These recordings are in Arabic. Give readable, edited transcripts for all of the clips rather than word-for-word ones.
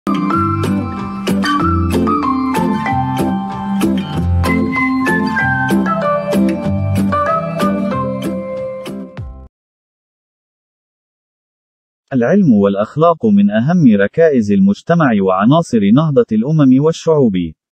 العلم والأخلاق من أهم ركائز المجتمع وعناصر نهضة الأمم والشعوب.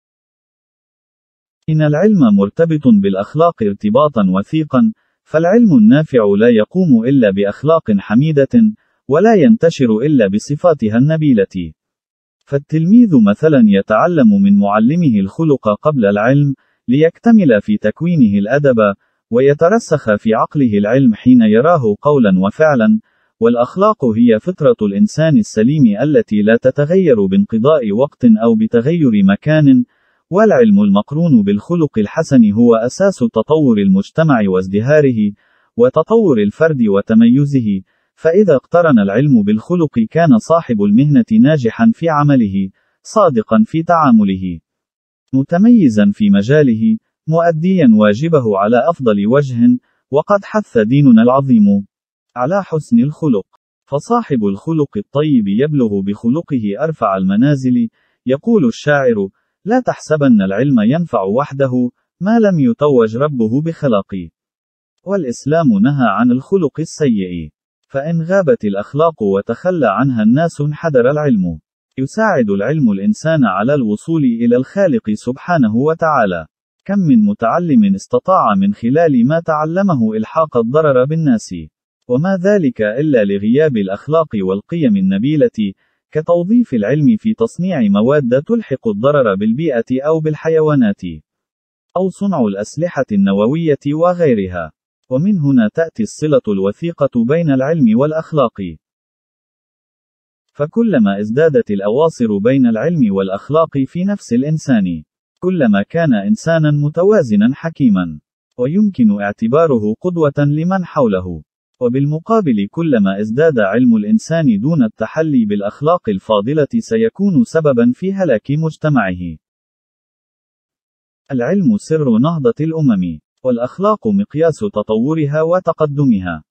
إن العلم مرتبط بالأخلاق ارتباطا وثيقا، فالعلم النافع لا يقوم إلا بأخلاق حميدة، ولا ينتشر إلا بصفاتها النبيلة. فالتلميذ مثلا يتعلم من معلمه الخلق قبل العلم، ليكتمل في تكوينه الأدب، ويترسخ في عقله العلم حين يراه قولا وفعلا. والأخلاق هي فطرة الإنسان السليم التي لا تتغير بانقضاء وقت أو بتغير مكان، والعلم المقرون بالخلق الحسن هو أساس تطور المجتمع وازدهاره، وتطور الفرد وتميزه. فإذا اقترن العلم بالخلق كان صاحب المهنة ناجحا في عمله، صادقا في تعامله، متميزا في مجاله، مؤديا واجبه على أفضل وجه. وقد حث ديننا العظيم على حسن الخلق، فصاحب الخلق الطيب يبلغ بخلقه أرفع المنازل. يقول الشاعر: لا تحسبن العلم ينفع وحده، ما لم يتوج ربه بخلاق. والإسلام نهى عن الخلق السيء، فإن غابت الأخلاق وتخلى عنها الناس انحدر العلم. يساعد العلم الإنسان على الوصول إلى الخالق سبحانه وتعالى. كم من متعلم استطاع من خلال ما تعلمه إلحاق الضرر بالناس، وما ذلك إلا لغياب الأخلاق والقيم النبيلة، كتوظيف العلم في تصنيع مواد تلحق الضرر بالبيئة أو بالحيوانات، أو صنع الأسلحة النووية وغيرها. ومن هنا تأتي الصلة الوثيقة بين العلم والأخلاق. فكلما ازدادت الأواصر بين العلم والأخلاق في نفس الإنسان، كلما كان إنسانا متوازنا حكيما، ويمكن اعتباره قدوة لمن حوله. وبالمقابل كلما ازداد علم الإنسان دون التحلي بالأخلاق الفاضلة سيكون سببا في هلاك مجتمعه. العلم سر نهضة الأمم، والأخلاق مقياس تطورها وتقدمها.